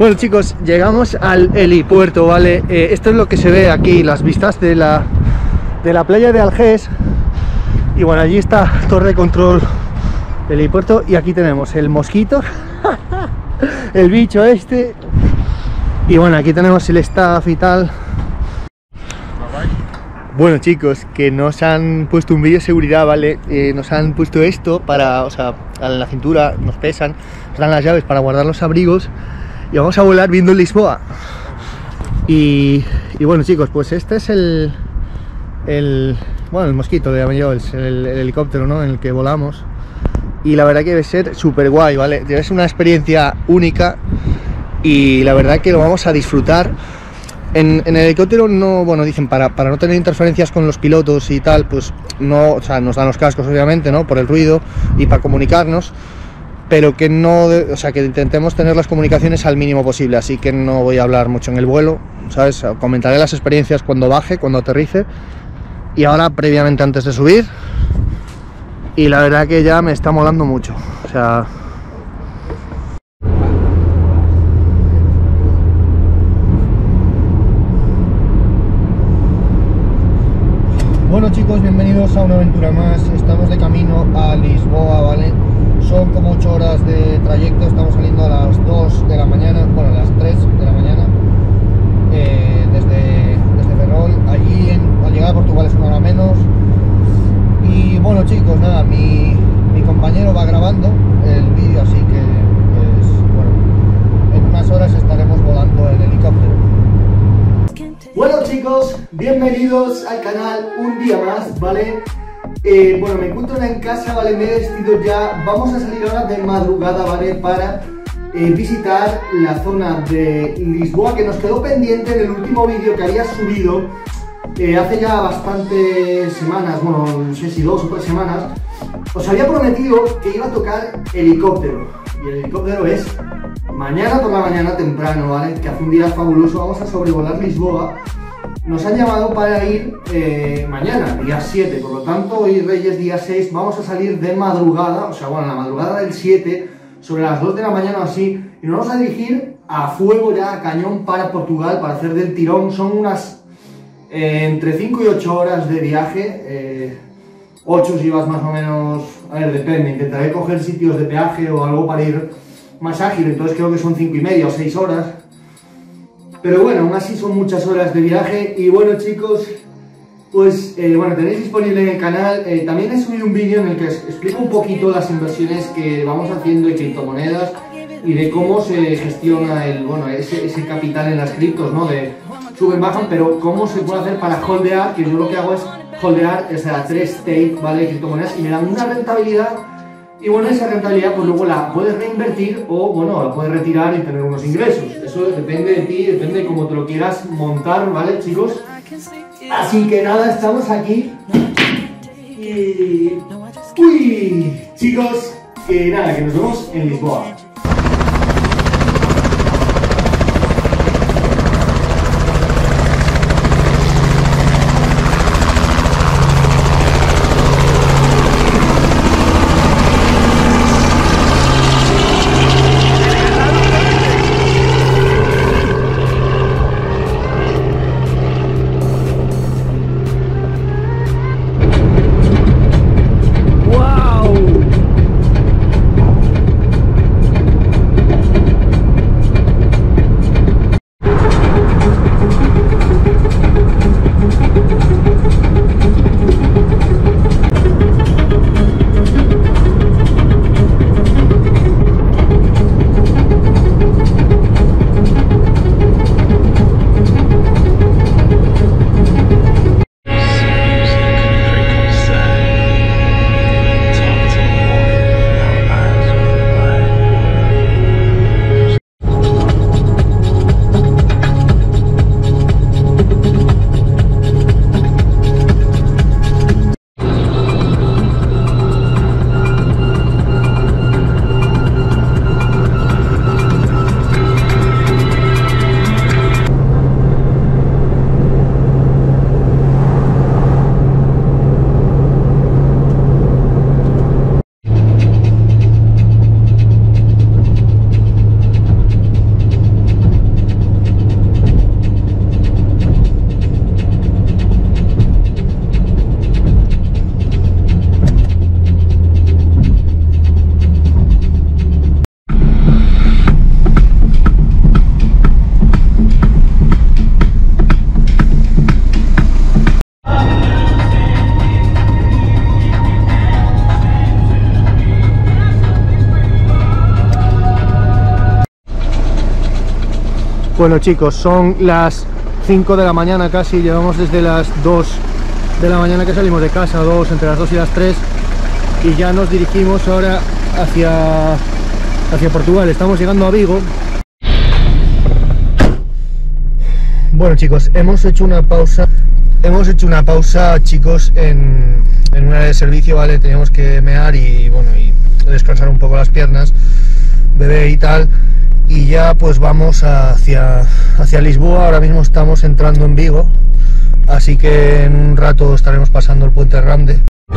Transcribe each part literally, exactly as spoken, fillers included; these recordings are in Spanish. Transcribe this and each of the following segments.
Bueno chicos, llegamos al helipuerto, ¿vale? Eh, esto es lo que se ve aquí, las vistas de la, de la playa de Algés. Y bueno, allí está torre de control del helipuerto. Y aquí tenemos el mosquito, el bicho este. Y bueno, aquí tenemos el staff y tal. Bueno chicos, que nos han puesto un vídeo de seguridad, ¿vale? Eh, nos han puesto esto para, o sea, en la cintura, nos pesan, nos dan las llaves para guardar los abrigos. Y vamos a volar viendo Lisboa. Y, y bueno chicos, pues este es el, el bueno, el mosquito, le llamo yo, el, el, el helicóptero, ¿no?, en el que volamos. Y la verdad que debe ser súper guay, ¿vale? Debe ser una experiencia única y la verdad que lo vamos a disfrutar. En, en el helicóptero no, bueno, dicen para, para no tener interferencias con los pilotos y tal, pues no, o sea, nos dan los cascos obviamente, ¿no?, por el ruido y para comunicarnos, pero que no, o sea, que intentemos tener las comunicaciones al mínimo posible, así que no voy a hablar mucho en el vuelo, ¿sabes? Comentaré las experiencias cuando baje, cuando aterrice, y ahora previamente antes de subir, y la verdad que ya me está molando mucho, o sea... Bueno chicos, bienvenidos a una aventura más. Estamos de camino a Lisboa, ¿vale? Son como ocho horas de trayecto, estamos saliendo a las dos de la mañana, bueno, a las tres de la mañana, eh, desde, desde Ferrol. Allí en, al llegar a Portugal es una hora menos. Y bueno chicos, nada, mi, mi compañero va grabando el vídeo, así que pues bueno, en unas horas estaremos volando el helicóptero. Bueno chicos, bienvenidos al canal un día más, ¿vale? Eh, bueno, me encuentro en casa, ¿vale? Me he vestido ya, vamos a salir ahora de madrugada, ¿vale? Para eh, visitar la zona de Lisboa, que nos quedó pendiente en el último vídeo que había subido eh, hace ya bastantes semanas, bueno, no sé si dos o tres semanas. Os había prometido que iba a tocar helicóptero, y el helicóptero es mañana por la mañana temprano, ¿vale? Que hace un día fabuloso, vamos a sobrevolar Lisboa. Nos han llamado para ir eh, mañana, día siete, por lo tanto hoy Reyes día seis, vamos a salir de madrugada, o sea, bueno, la madrugada del siete, sobre las dos de la mañana o así, y nos vamos a dirigir a fuego ya, a cañón, para Portugal, para hacer del tirón. Son unas eh, entre cinco y ocho horas de viaje, eh, ocho si vas más o menos, a ver, depende, intentaré coger sitios de peaje o algo para ir más ágil, entonces creo que son cinco y media o seis horas. Pero bueno, aún así son muchas horas de viaje. Y bueno chicos, pues eh, bueno, tenéis disponible en el canal, eh, también he subido un vídeo en el que os explico un poquito las inversiones que vamos haciendo de criptomonedas y de cómo se gestiona el, bueno, ese, ese capital en las criptos, ¿no? De suben, bajan, pero cómo se puede hacer para holdear, que yo lo que hago es holdear, o sea, tres stake, ¿vale?, de criptomonedas, y me dan una rentabilidad. Y bueno, esa rentabilidad pues luego la puedes reinvertir o bueno, la puedes retirar y tener unos ingresos. Eso depende de ti, depende de cómo te lo quieras montar, ¿vale chicos? Así que nada, estamos aquí. Y... uy, chicos, que nada, que nos vemos en Lisboa. Bueno chicos, son las cinco de la mañana casi, llevamos desde las dos de la mañana que salimos de casa, dos, entre las dos y las tres, y ya nos dirigimos ahora hacia, hacia Portugal. Estamos llegando a Vigo. Bueno chicos, hemos hecho una pausa, hemos hecho una pausa chicos en, en una área de servicio, ¿vale? Teníamos que mear y bueno, y descansar un poco las piernas, beber y tal. Y ya pues vamos hacia, hacia Lisboa. Ahora mismo estamos entrando en Vigo, así que en un rato estaremos pasando el puente Rande.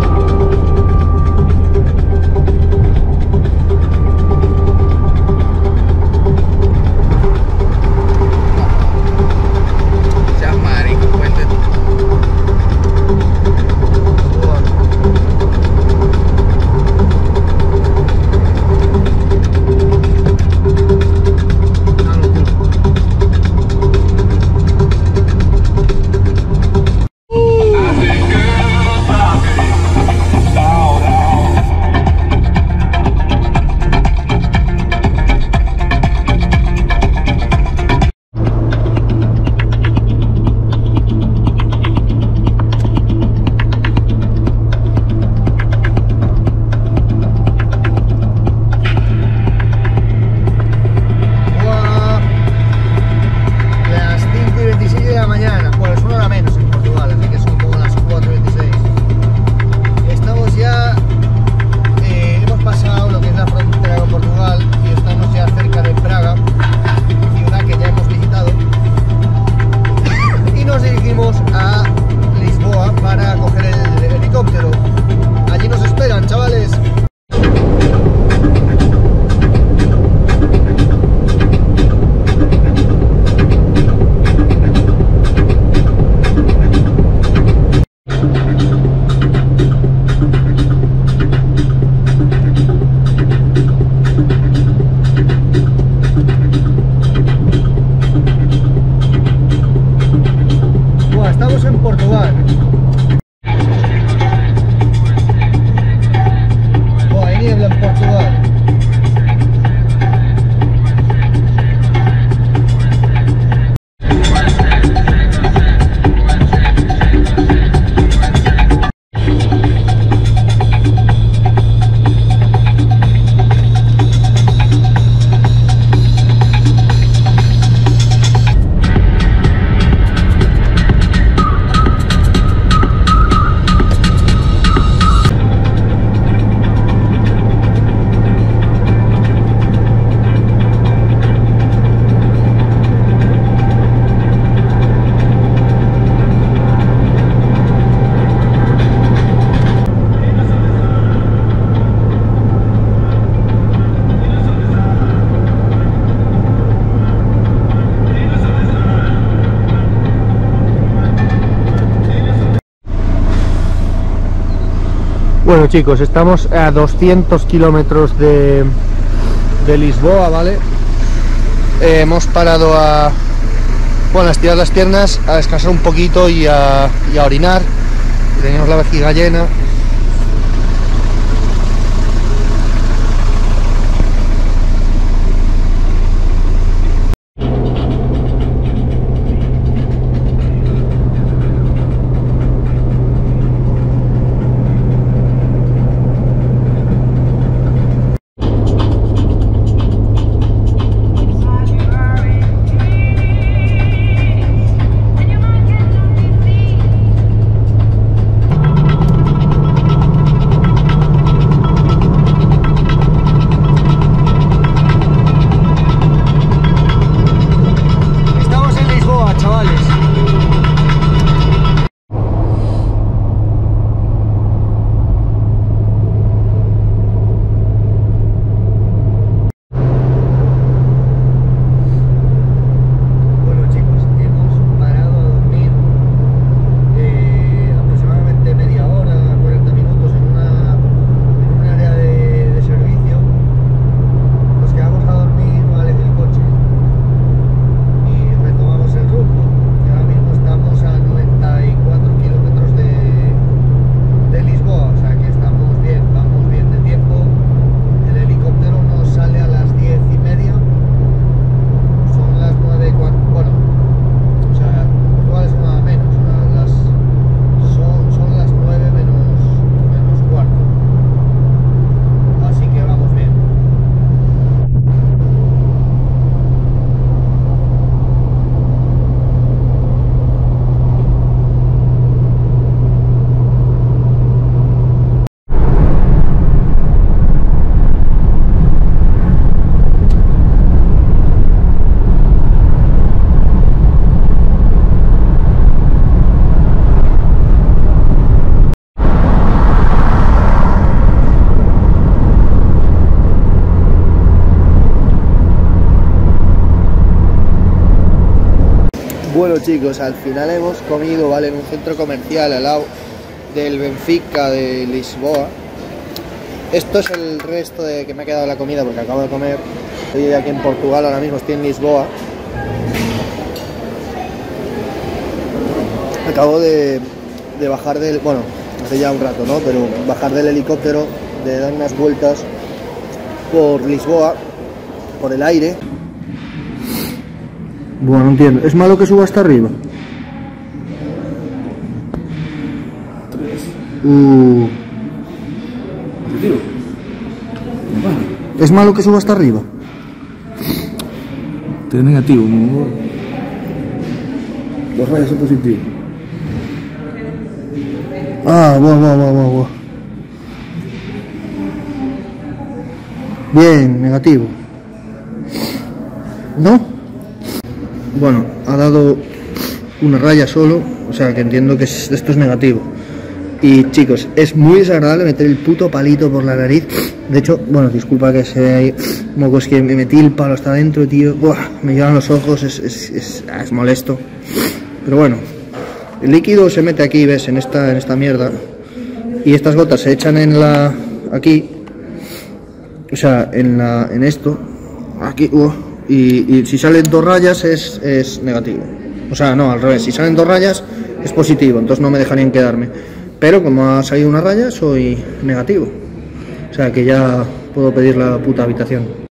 Estamos en Portugal. Oh, hay niebla en Portugal. Bueno chicos, estamos a doscientos kilómetros de, de Lisboa, ¿vale? Eh, hemos parado a, bueno, a estirar las piernas, a descansar un poquito y a, y a orinar. Teníamos la vejiga llena. Bueno chicos, al final hemos comido, ¿vale? En un centro comercial al lado del Benfica de Lisboa. Esto es el resto de que me ha quedado la comida porque acabo de comer. Estoy aquí en Portugal, ahora mismo estoy en Lisboa. Acabo de, de bajar del... bueno, hace ya un rato, ¿no? Pero bajar del helicóptero, de dar unas vueltas por Lisboa, por el aire. Bueno, no entiendo. ¿Es malo que suba hasta arriba? Uh. ¿Es malo que suba hasta arriba? Tiene negativo, ¿no? Los rayos son positivos. Ah, buah, buah, buah, buah, buah. Bien, negativo. ¿No? Bueno, ha dado una raya solo, o sea que entiendo que esto es negativo. Y chicos, es muy desagradable meter el puto palito por la nariz. De hecho, bueno, disculpa que se vea ahí mocos, que me metí el palo hasta adentro, tío. Buah, me llevan los ojos, es, es, es, es molesto. Pero bueno, el líquido se mete aquí, ¿ves? En esta, en esta mierda. Y estas gotas se echan en la... aquí. O sea, en la... en esto. Aquí, uh, y, y si salen dos rayas es, es negativo. O sea, no, al revés. Si salen dos rayas es positivo, entonces no me dejarían quedarme. Pero como ha salido una raya, soy negativo. O sea que ya puedo pedir la puta habitación.